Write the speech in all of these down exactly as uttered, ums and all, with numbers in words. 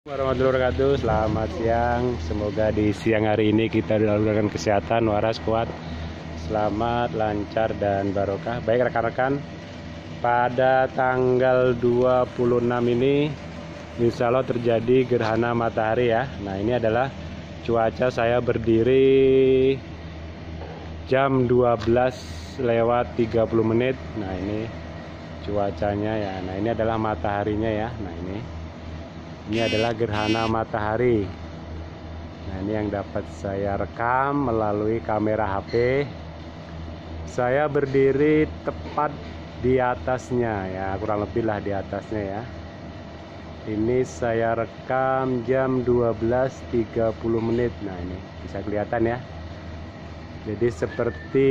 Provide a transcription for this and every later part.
Warahmatullahi wabarakatuh. Selamat siang. Semoga di siang hari ini kita dalam kesehatan, waras, kuat, selamat, lancar, dan barokah. Baik rekan-rekan, pada tanggal dua puluh enam ini insya Allah terjadi gerhana matahari ya. Nah, ini adalah cuaca saya berdiri jam dua belas lewat tiga puluh menit. Nah, ini cuacanya ya. Nah, ini adalah mataharinya ya. Nah, ini Ini adalah gerhana matahari. Nah, ini yang dapat saya rekam melalui kamera H P. Saya berdiri tepat di atasnya ya, kurang lebih lah di atasnya ya. Ini saya rekam jam dua belas tiga puluh menit. Nah, ini bisa kelihatan ya. Jadi seperti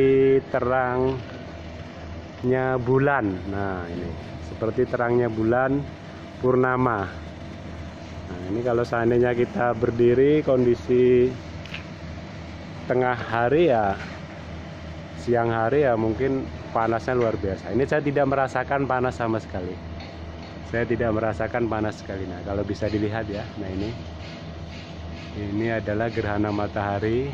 terangnya bulan. Nah, ini seperti terangnya bulan purnama. Nah, ini kalau seandainya kita berdiri kondisi tengah hari ya, siang hari ya mungkin panasnya luar biasa. Ini saya tidak merasakan panas sama sekali. Saya tidak merasakan panas sekali. Nah, kalau bisa dilihat ya. Nah, ini ini adalah gerhana matahari.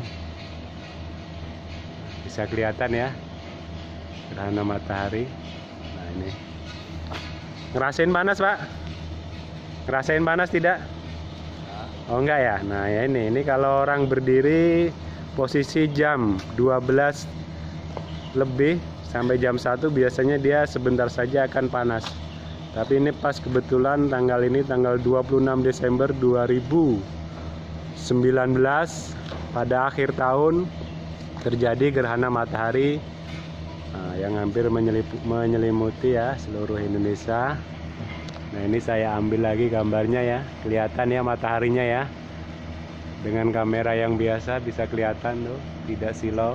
Bisa kelihatan ya, gerhana matahari. Nah, ini ngerasain panas, Pak? Ngerasain panas tidak? Oh enggak ya. Nah, ya ini ini kalau orang berdiri posisi jam dua belas lebih sampai jam satu biasanya dia sebentar saja akan panas. Tapi ini pas kebetulan tanggal ini tanggal dua puluh enam Desember dua ribu sembilan belas, pada akhir tahun terjadi gerhana matahari nah, yang hampir menyelimuti ya seluruh Indonesia. Nah, ini saya ambil lagi gambarnya ya, kelihatan ya mataharinya ya. Dengan kamera yang biasa bisa kelihatan tuh, tidak silau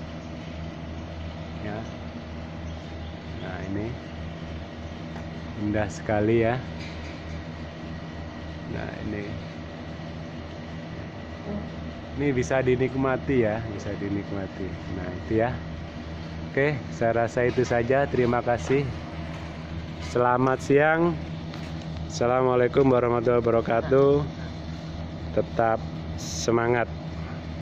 ya. Nah, ini indah sekali ya. Nah, ini ini bisa dinikmati ya, bisa dinikmati. Nah, itu ya. Oke, saya rasa itu saja. Terima kasih. Selamat siang. Assalamualaikum warahmatullahi wabarakatuh. Tetap semangat.